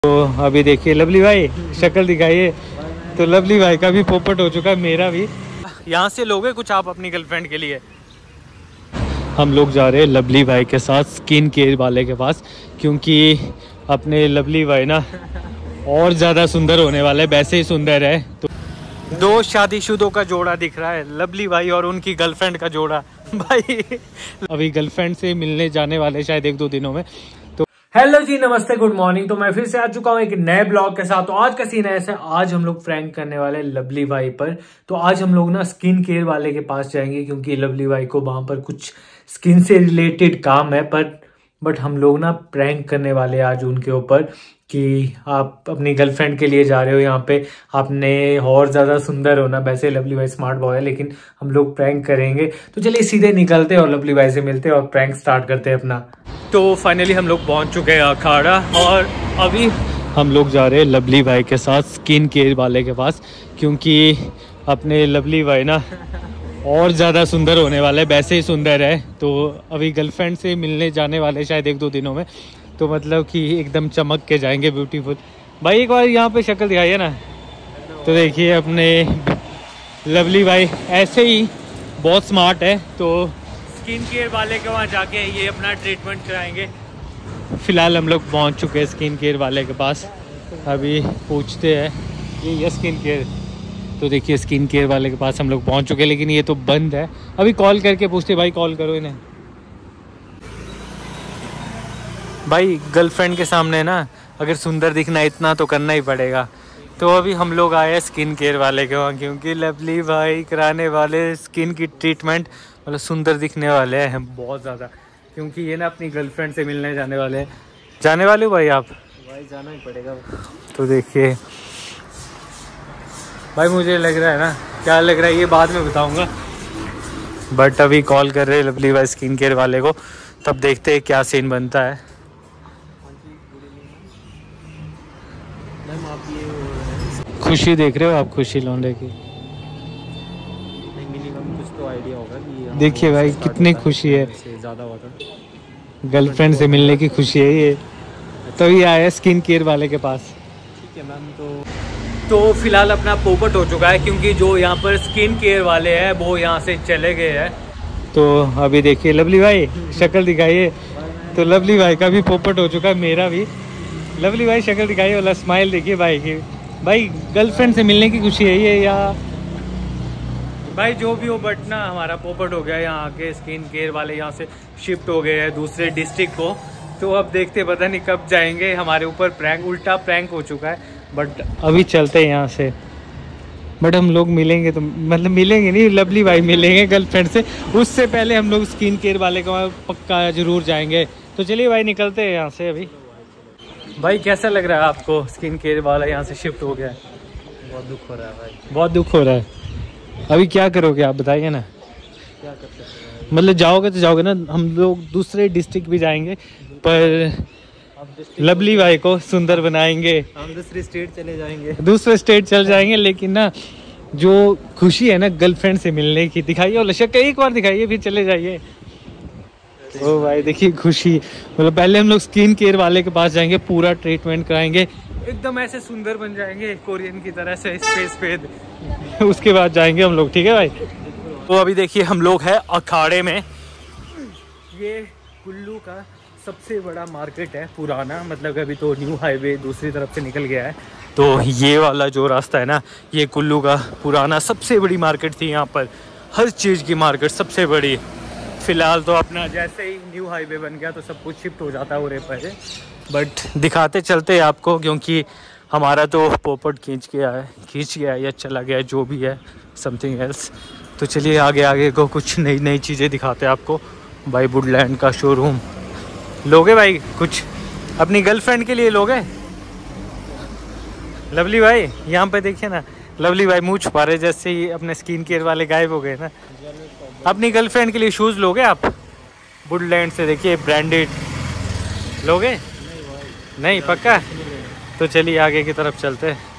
तो अभी देखिए लवली भाई शक्ल दिखाइए। तो लवली भाई का भी पोपट हो चुका है, मेरा भी। यहाँ से लोगे कुछ आप अपनी गर्लफ्रेंड के लिए? हम लोग जा रहे हैं लवली भाई के साथ स्किन केयर वाले के पास, क्योंकि अपने लवली भाई ना और ज़्यादा सुंदर होने वाले, वैसे ही सुंदर है। तो दो शादीशुदों का जोड़ा दिख रहा है, लवली भाई और उनकी गर्लफ्रेंड का जोड़ा। भाई अभी गर्लफ्रेंड से मिलने जाने वाले शायद 1-2 दिनों में। तो हेलो जी, नमस्ते, गुड मॉर्निंग। तो मैं फिर से आ चुका हूँ एक नए ब्लॉग के साथ। तो आज का सीन है ऐसा, आज हम लोग प्रैंक करने वाले हैं लवली भाई पर। तो आज हम लोग ना स्किन केयर वाले के पास जाएंगे, क्योंकि लवली भाई को वहां पर कुछ स्किन से रिलेटेड काम है। बट हम लोग ना प्रैंक करने वाले हैं आज उनके ऊपर कि आप अपनी गर्लफ्रेंड के लिए जा रहे हो यहाँ पे, आपने और ज़्यादा सुंदर होना। वैसे लवली भाई स्मार्ट बॉय है, लेकिन हम लोग प्रैंक करेंगे। तो चलिए सीधे निकलते हैं और लवली भाई से मिलते हैं और प्रैंक स्टार्ट करते हैं अपना। तो फाइनली हम लोग पहुँच चुके हैं अखाड़ा, और अभी हम लोग जा रहे हैं लवली भाई के साथ स्किन केयर वाले के पास, क्योंकि अपने लवली भाई ना और ज़्यादा सुंदर होने वाले, वैसे ही सुंदर है। तो अभी गर्लफ्रेंड से मिलने जाने वाले शायद 1-2 दिनों में। तो मतलब कि एकदम चमक के जाएंगे, ब्यूटीफुल। भाई एक बार यहाँ पे शक्ल दिखाइए ना। तो देखिए अपने लवली भाई ऐसे ही बहुत स्मार्ट है, तो स्किन केयर वाले के वहाँ जाके ये अपना ट्रीटमेंट कराएंगे। फ़िलहाल हम लोग पहुँच चुके हैं स्किन केयर वाले के पास। अभी पूछते हैं ये स्किन केयर। तो देखिए स्किन केयर वाले के पास हम लोग पहुँच चुके हैं, लेकिन ये तो बंद है। अभी कॉल करके पूछते, भाई कॉल करो इन्हें। भाई गर्लफ्रेंड के सामने ना अगर सुंदर दिखना इतना तो करना ही पड़ेगा। तो अभी हम लोग आए हैं स्किन केयर वाले के वहाँ, क्योंकि लवली भाई कराने वाले स्किन की ट्रीटमेंट, मतलब सुंदर दिखने वाले हैं बहुत ज़्यादा, क्योंकि ये ना अपनी गर्लफ्रेंड से मिलने जाने वाले हैं। जाने वाले हो भाई आप? भाई जाना ही पड़ेगा। तो देखिए भाई, मुझे लग रहा है ना, क्या लग रहा है ये बाद में बताऊँगा। बट अभी कॉल कर रहे हैं लवली भाई स्किन केयर वाले को, तब देखते हैं क्या सीन बनता है। मैम आप ये खुशी देख रहे हो आप, खुशी लौंडे की? मिनिमम कुछ तो आइडिया होगा कि देखिए भाई कितनी खुशी है, ज़्यादा होगा। गर्लफ्रेंड से मिलने की खुशी है ये। तभी आया स्किन केयर वाले के पास। ठीक है मैम। तो फिलहाल अपना पोपट हो चुका है, क्योंकि जो यहाँ पर स्किन केयर वाले हैं वो यहाँ से चले गए हैं। तो अभी देखिए लवली भाई शक्ल दिखाइए। तो लवली भाई का भी पोपट हो चुका है, मेरा भी। लवली भाई शक्ल दिखाइए, वाला स्माइल देखिए भाई की। भाई गर्लफ्रेंड से मिलने की खुशी है ये, या भाई जो भी हो, बट ना हमारा पोपट हो गया। यहाँ के स्किन केयर वाले यहाँ से शिफ्ट हो गए हैं दूसरे डिस्ट्रिक्ट को। तो अब देखते, पता नहीं कब जाएंगे। हमारे ऊपर प्रैंक, उल्टा प्रैंक हो चुका है। बट अभी चलते हैं यहाँ से। बट हम लोग मिलेंगे तो, मतलब मिलेंगे नहीं, लवली भाई मिलेंगे गर्लफ्रेंड से। उससे पहले हम लोग स्किन केयर वाले का पक्का जरूर जाएंगे। तो चलिए भाई निकलते हैं यहाँ से अभी। भाई कैसा लग रहा है आपको, स्किन केयर वाला यहाँ से शिफ्ट हो गया है? बहुत दुख हो रहा है भाई, बहुत दुख हो रहा है। अभी क्या करोगे आप बताइए ना। क्या कर सकते हैं? मतलब जाओगे तो जाओगे ना, हम लोग दूसरे डिस्ट्रिक्ट भी जाएंगे, पर लवली भाई को सुंदर बनाएंगे। हम दूसरी स्टेट चले जाएंगे, दूसरे स्टेट चल जाएंगे, लेकिन ना जो खुशी है ना गर्लफ्रेंड से मिलने की, दिखाइए और शक्ल एक बार दिखाइए, फिर चले जाइए। ओ भाई देखिए खुशी, मतलब पहले हम लोग स्किन केयर वाले के पास जाएंगे, पूरा ट्रीटमेंट कराएंगे, एकदम ऐसे सुंदर बन जाएंगे कोरियन की तरह से स्पेस पे। उसके बाद जाएंगे हम लोग, ठीक है भाई। तो अभी देखिए हम लोग हैं अखाड़े में। ये कुल्लू का सबसे बड़ा मार्केट है, पुराना, मतलब अभी तो न्यू हाईवे दूसरी तरफ से निकल गया है। तो ये वाला जो रास्ता है ना, ये कुल्लू का पुराना सबसे बड़ी मार्केट थी। यहाँ पर हर चीज़ की मार्केट सबसे बड़ी। फ़िलहाल तो अपना जैसे ही न्यू हाईवे बन गया तो सब कुछ शिफ्ट हो जाता है उरे पर। बट दिखाते चलते हैं आपको, क्योंकि हमारा तो पोपट खींच गया है या चला गया है, जो भी है, समथिंग एल्स। तो चलिए आगे आगे को कुछ नई नई चीज़ें दिखाते हैं आपको। भाई वुडलैंड का शोरूम लोगे भाई, कुछ अपनी गर्लफ्रेंड के लिए लोगे? लवली भाई यहाँ पे देखिए ना, लवली भाई मुँह छुपा रहे जैसे ही अपने स्किन केयर वाले गायब हो गए ना। अपनी गर्लफ्रेंड के लिए शूज़ लोगे आप? वुडलैंड से देखिए, ब्रांडेड लोगे? नहीं पक्का? तो चलिए आगे की तरफ चलते हैं।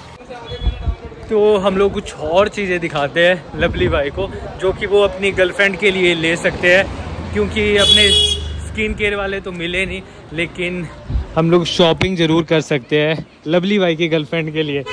तो हम लोग कुछ और चीज़ें दिखाते हैं लवली भाई को, जो कि वो अपनी गर्लफ्रेंड के लिए ले सकते हैं, क्योंकि अपने स्किन केयर वाले तो मिले नहीं, लेकिन हम लोग शॉपिंग ज़रूर कर सकते हैं लवली भाई की गर्लफ्रेंड के लिए।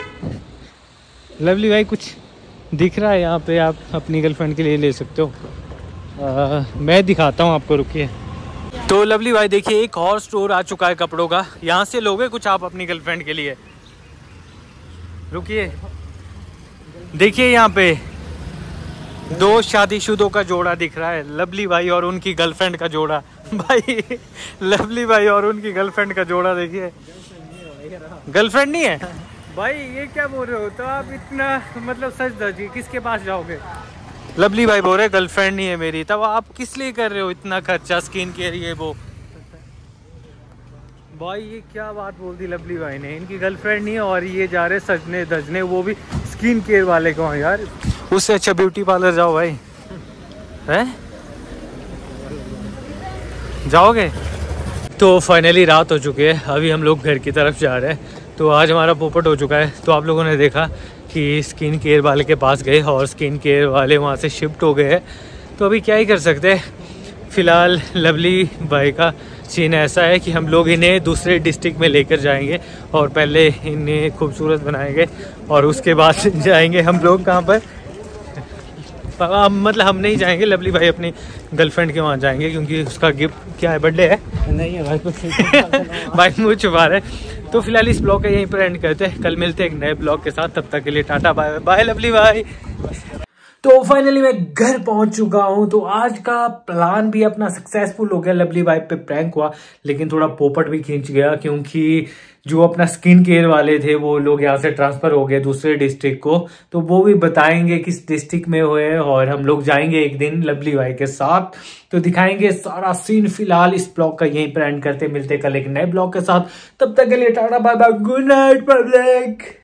लवली भाई कुछ दिख रहा है यहाँ पे, आप अपनी गर्लफ्रेंड के लिए ले सकते हो। मैं दिखाता हूँ आपको, रुकिए। तो लवली भाई देखिए एक और स्टोर आ चुका है कपड़ों का, यहाँ से लोगे कुछ आप अपनी गर्लफ्रेंड के लिए? रुकिए, देखिए यहाँ पे 2 शादीशुदों का जोड़ा दिख रहा है, लवली भाई और उनकी गर्लफ्रेंड का जोड़ा। भाई लवली भाई और उनकी गर्लफ्रेंड का जोड़ा देखिए। गर्लफ्रेंड नहीं है भाई, ये क्या बोल रहे हो? तो आप इतना मतलब सच दर्जी किसके पास जाओगे? लवली भाई बोल रहे गर्लफ्रेंड नहीं है मेरी, तब आप किस लिए कर रहे हो इतना खर्चा स्किन केयर ये वो? भाई ये क्या बात बोल दी लवली भाई ने, इनकी गर्लफ्रेंड नहीं है और ये जा रहे सजने धजने, वो भी स्किन केयर वाले को। यार उससे अच्छा ब्यूटी पार्लर जाओ भाई, हैं? जाओगे? तो फाइनली रात हो चुकी है, अभी हम लोग घर की तरफ जा रहे हैं। तो आज हमारा पोपट हो चुका है। तो आप लोगों ने देखा कि स्किन केयर वाले के पास गए और स्किन केयर वाले वहाँ से शिफ्ट हो गए हैं। तो अभी क्या ही कर सकते हैं, फ़िलहाल लवली भाई का सीन ऐसा है कि हम लोग इन्हें दूसरे डिस्ट्रिक्ट में लेकर जाएंगे और पहले इन्हें खूबसूरत बनाएंगे और उसके बाद जाएंगे हम लोग कहाँ पर, मतलब हम नहीं जाएंगे, लवली भाई अपनी गर्लफ्रेंड के वहाँ जाएंगे, क्योंकि उसका गिफ्ट क्या है, बर्थडे है। नहीं है भाई कुछ भाई मुँह छुपा रहे। तो फिलहाल इस ब्लॉग का यहीं पर एंड करते हैं, कल मिलते हैं एक नए ब्लॉग के साथ, तब तक के लिए टाटा बाय बाय लवली भाई। तो फाइनली मैं घर पहुंच चुका हूं। तो आज का प्लान भी अपना सक्सेसफुल हो गया, लवली भाई पे प्रैंक हुआ, लेकिन थोड़ा पोपट भी खींच गया, क्योंकि जो अपना स्किन केयर वाले थे वो लोग यहाँ से ट्रांसफर हो गए दूसरे डिस्ट्रिक्ट को। तो वो भी बताएंगे किस डिस्ट्रिक्ट में हुए, और हम लोग जाएंगे एक दिन लवली भाई के साथ, तो दिखाएंगे सारा सीन। फिलहाल इस ब्लॉग का यहीं पर एंड करते, मिलते कल एक नए ब्लॉग के साथ, तब तक के लिए टाटा bye bye, good night public.